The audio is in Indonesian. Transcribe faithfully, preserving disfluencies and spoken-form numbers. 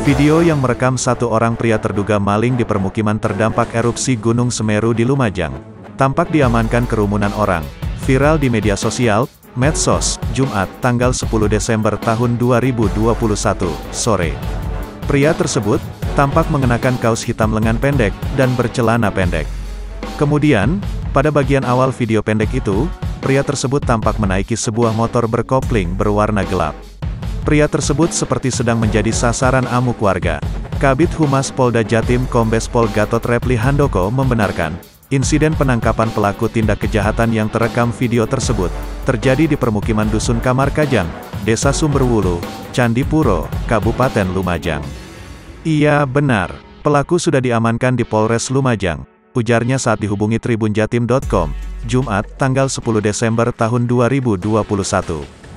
Video yang merekam satu orang pria terduga maling di permukiman terdampak erupsi Gunung Semeru di Lumajang, tampak diamankan kerumunan orang. Viral di media sosial, medsos, Jumat, tanggal sepuluh Desember tahun dua ribu dua puluh satu, sore. Pria tersebut, tampak mengenakan kaos hitam lengan pendek, dan bercelana pendek. Kemudian, pada bagian awal video pendek itu, pria tersebut tampak menaiki sebuah motor berkopling berwarna gelap. Pria tersebut seperti sedang menjadi sasaran amuk warga. Kabid Humas Polda Jatim Kombes Pol Gatot Repli Handoko membenarkan, insiden penangkapan pelaku tindak kejahatan yang terekam video tersebut, terjadi di permukiman Dusun Kamar Kajang, Desa Sumberwulu, Candipuro, Kabupaten Lumajang. Iya benar, pelaku sudah diamankan di Polres Lumajang, ujarnya saat dihubungi tribun jatim titik com, Jumat, tanggal sepuluh Desember tahun dua ribu dua puluh satu.